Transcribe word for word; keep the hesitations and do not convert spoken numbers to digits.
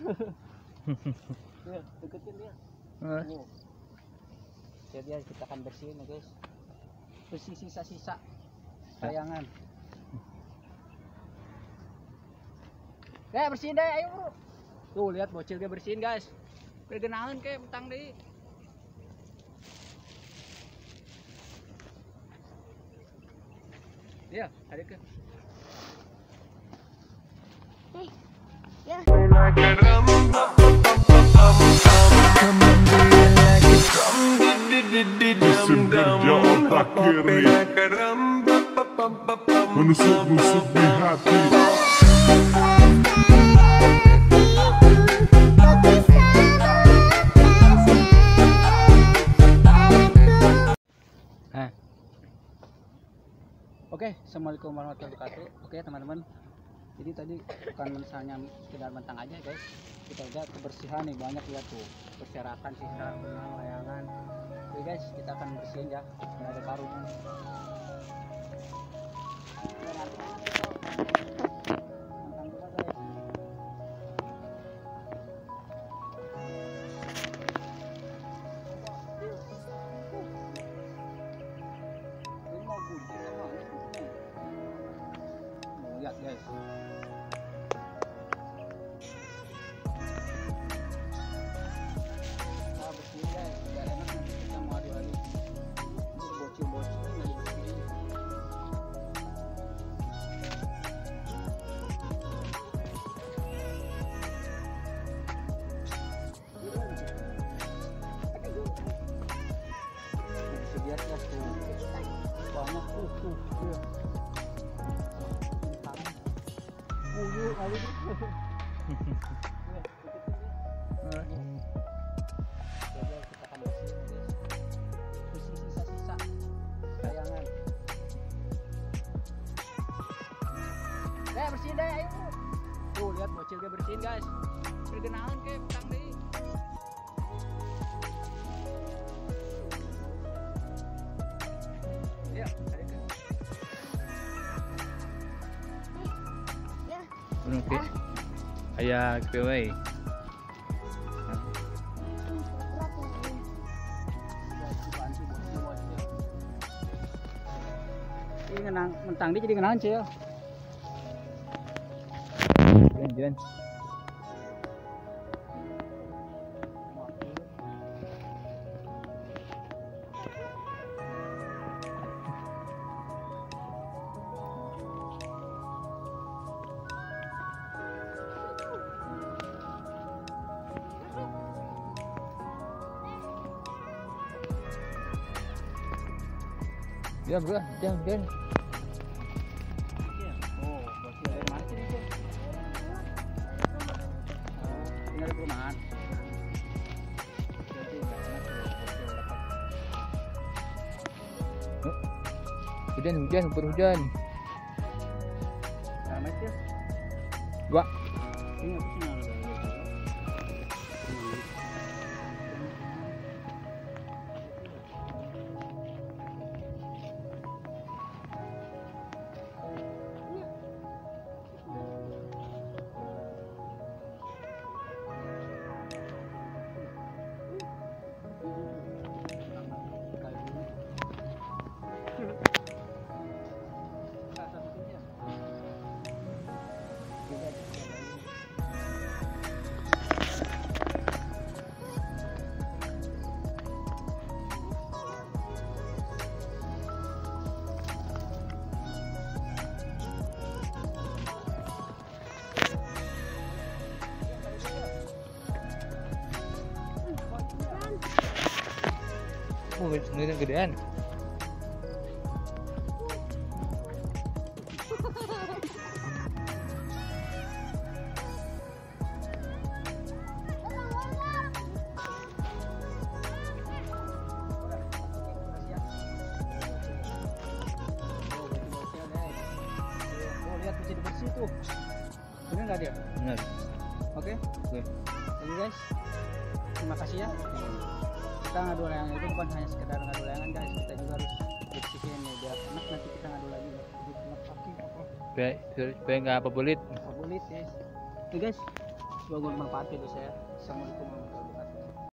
Tuh, deketin dia. Hah? Oh. Jadi dia kita akan bersihin ya guys. Bersih sisa-sisa sayangan. Deh bersihin deh, ayo bro. Tuh lihat bocil dia bersihin guys. Pergenalan kayak mentang deh. Iya, ada ke. Eh, ya. Sekerja otak kiri menusuk-nusuk di hati. Nah. Oke, assalamualaikum warahmatullahi wabarakatuh. Oke teman-teman, jadi tadi bukan misalnya sekedar mentang aja guys, kita lihat kebersihan nih, banyak lihat tuh berserakan sisa benang layangan. Oke guys, kita akan bersihin ya, nggak ada karungnya. Dan nanti mentang juga guys. Ini mau bunyi sama ini bunyi. Lihat guys. Kita bersihin guys, biar enak nanti kita mau adu-adu. Ini bocil-bocil ini nggak dibersihin. Bisa lihat guys tuh, banyak tuh tuh. tuh. Puyuh kali itu. Jadi kita akan bersihin guys. Bersih sisa-sisa sayangan. Deh bersihin deh, ayo bro. Tuh lihat bocil dia bersihin guys. Pergenalan kayak mentang deh. Iya, ada kan. Ya. Belum ke? Ayah ke way. Ini ngenang mentang dia jadi ngenang cil. Jalan jalan. Ya bro, jangan jangan. Oh, bocil dari mana sih Cil? Ini dari perumahan. Jadi nggak enak tuh bocil dapat. Hujan hujan berhujan. Sama Cil. Dua. Ini apa sih yang ada? Oh, ini gedean. Lihat bisa dibersih tuh. Bener nggak dia? Benar. Oke. Oke. Oke guys. Terima kasih ya. Kita ngadu layangan itu bukan hanya sekedar ngadu layangan guys, kita juga harus bersihin ya biar enak nanti kita ngadu lagi. Jadi enak kaki apa? Supaya supaya nggak apa bulit. Apa bulit guys. Oke guys. Gua manfaatin dulu saya. Assalamualaikum warahmatullahi wabarakatuh.